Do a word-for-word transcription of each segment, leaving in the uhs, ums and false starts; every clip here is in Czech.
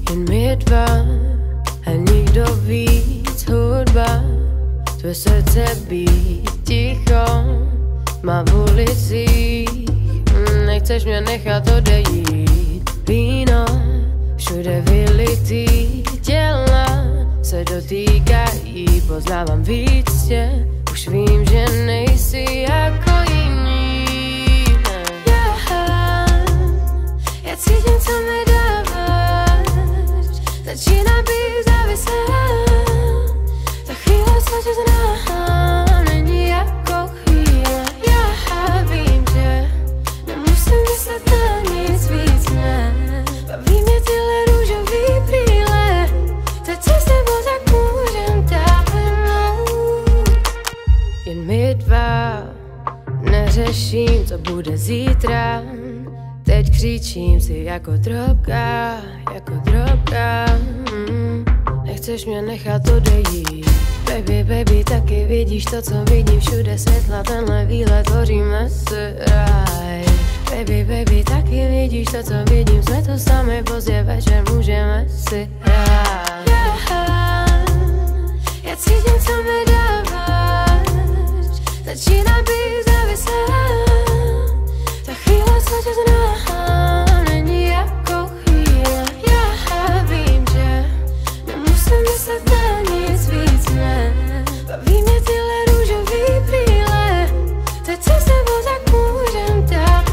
Jen my dva a nikdo víc. Hudba, tvé srdce být ticho má v ulicích. Nechceš mě nechat odejít. Víno, všude vylitý, těla se dotýkají. Poznávám víc tě, už vím, že nejsi jako jiní. Yeah. Já cítím, co mi dáváš, začíná být závislá. Ta chvíle, co tě znám, není jako chvíle. Já vím, že nemusím myslet na nic víc, ne. Baví mě tyhle růžový brýle, teď se s tebou tak můžem táhnout. Jen my dva, neřeším, co bude zítra. Teď křičím si jako drobka, jako drobka. mm. Nechceš mě nechat odejít. Baby, baby, taky vidíš to, co vidím. Všude světla, tenhle výlet, tvoříme si ráj. Baby, baby, taky vidíš to, co vidím. Jsme tu sami, pozdě večer, můžeme si hrát. Yeah. Já cítím, co mi dáváš, začíná být závislá. Ta chvíle, co tě znám, není jako chvíle. Já vím, že nemusím myslet na nic víc, ne. Baví mě tyhle růžový brýle, teď se s tebou tak můžem táhnout.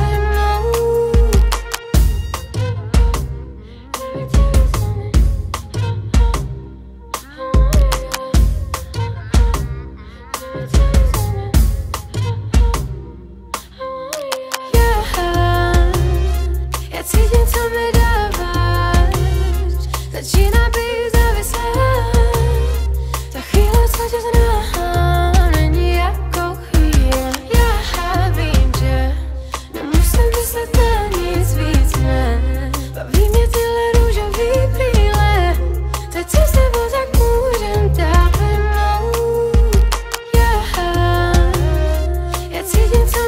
Cítím, co mi dáváš, začíná být závislá. Ta chvíle, co tě znám, není jako chvíle. Já vím, že nemusím myslet na nic víc, ne. Baví mě tyhle růžový brýle, teď se s tebou tak můžem táhnout. Já cítím, co